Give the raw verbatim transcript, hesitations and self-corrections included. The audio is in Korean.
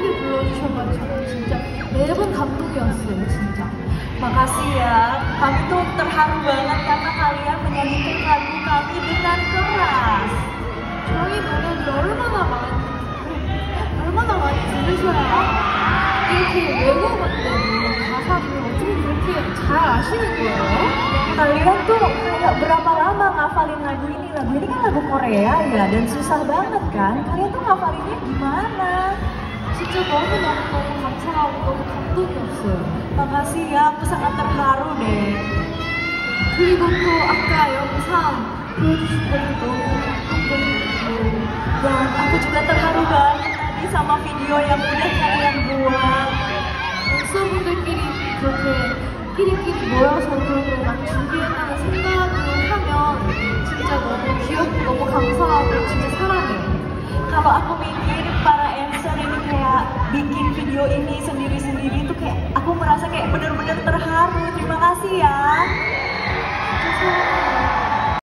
따뜻하게 불러주셔가지고 진짜 매번 감동이었어요, 진짜. Makasih ya, kami tuh terharu banget karena kalian menyanyikan lagu kami dengan keras. 저희 노래를 얼마나 많이, 얼마나 많이 들으셔야 이렇게 외워봤대요. 가사를 어떻게 그렇게 잘 아시는 거예요? Kalian tuh kayak berapa lama ngafalin lagu ini? Lagu ini kan lagu Korea ya, dan susah banget kan? Kalian tuh ngafalinnya gimana? 진짜 너무너무너무 감사하고 너무 감동이었어요. Makasih ya, aku sangat terharu deh. 그리고 또 아까 영상 보여주신 것도 너무 감동적이고 Dan aku juga terharu banget tadi sama video yang udah kalian buat. 댄서분들끼리 그렇게 끼리끼리 모여서 그런 걸 막 준비했다는 생각을 하면 진짜 너무 귀엽고 너무 감사하고 진짜 사랑해요. Kalau aku mikir para dancer ini kayak bikin video ini sendiri-sendiri tuh kayak aku merasa kayak bener-bener terharu. Terima kasih ya. 진짜 사랑해요.